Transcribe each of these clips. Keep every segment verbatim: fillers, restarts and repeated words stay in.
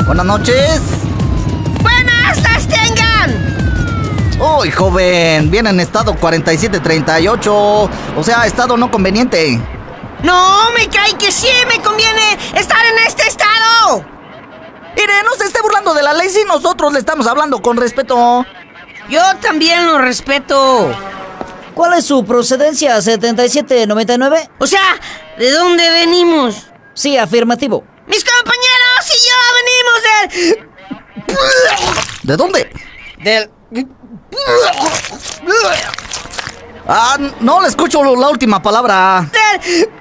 Buenas noches. ¡Buenas las tengan! Uy, joven, viene en estado cuarenta y siete treinta y ocho. O sea, estado no conveniente. No, me cae que sí me conviene estar en este estado. Mire, no se esté burlando de la ley si nosotros le estamos hablando con respeto. Yo también lo respeto. ¿Cuál es su procedencia? ¿setenta y siete noventa y nueve? O sea, ¿de dónde venimos? Sí, afirmativo. Mis compañeros y yo venimos del... ¿De dónde? Del... Ah, no le escucho la última palabra. del...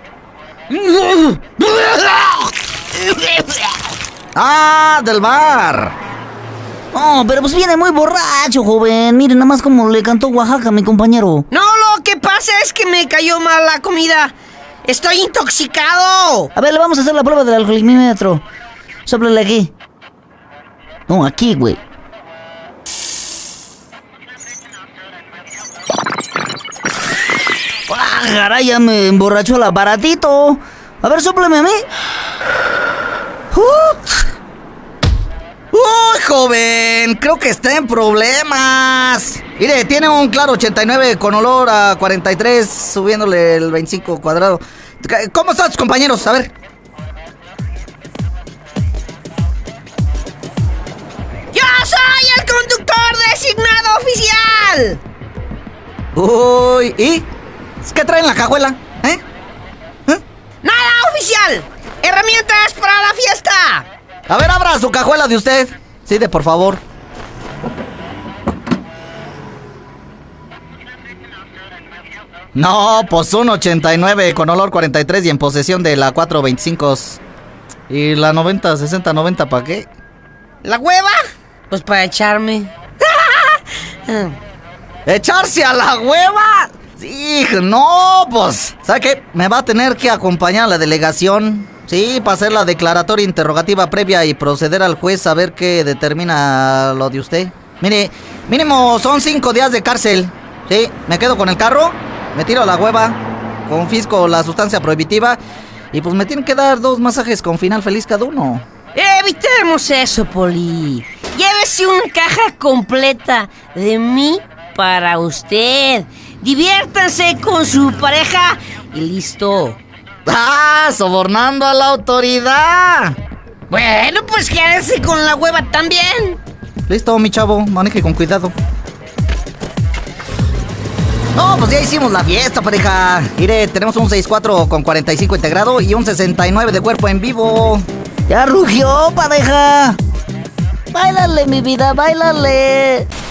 Ah, del bar. No, pero pues viene muy borracho, joven. Miren nada más como le cantó Oaxaca a mi compañero. No, lo que pasa es que me cayó mal la comida. Estoy intoxicado. A ver, le vamos a hacer la prueba del alcoholímetro. Sóplale aquí. No, aquí, güey. ¡Ah, caray! Ya me emborrachó el aparatito. A ver, sóplame a mí. ¡Uh! ¡Uy, joven! Creo que está en problemas. Mire, tiene un claro ochenta y nueve con olor a cuarenta y tres, subiéndole el veinticinco cuadrado. ¿Cómo están tus compañeros? A ver. ¡Yo soy el conductor designado oficial! Uy, ¿y? ¿Qué traen en la cajuela? ¿Eh? ¿Eh? ¡Nada, oficial! ¡Herramientas para la fiesta! A ver, abra su cajuela de usted. Sí, de por favor. No, pues un ochenta y nueve con olor cuarenta y tres y en posesión de la cuatro veinticinco. ¿Y la noventa, sesenta, noventa para qué? ¿La hueva? Pues para echarme. ¿Echarse a la hueva? Sí, no, pues, ¿sabe qué? Me va a tener que acompañar a la delegación. Sí, para hacer la declaratoria interrogativa previa y proceder al juez a ver qué determina lo de usted. Mire, mínimo son cinco días de cárcel. Sí, me quedo con el carro, me tiro a la hueva, confisco la sustancia prohibitiva y pues me tienen que dar dos masajes con final feliz cada uno. Evitemos eso, Poli. Llévese una caja completa de mí para usted. Diviértanse con su pareja y listo. ¡Ah! ¡Sobornando a la autoridad! Bueno, pues quédense con la hueva también. Listo, mi chavo, maneje con cuidado. No, pues ya hicimos la fiesta, pareja. Mire, tenemos un sesenta y cuatro con cuarenta y cinco integrado y un sesenta y nueve de cuerpo en vivo. ¡Ya rugió, pareja! ¡Báilale, mi vida, báilale!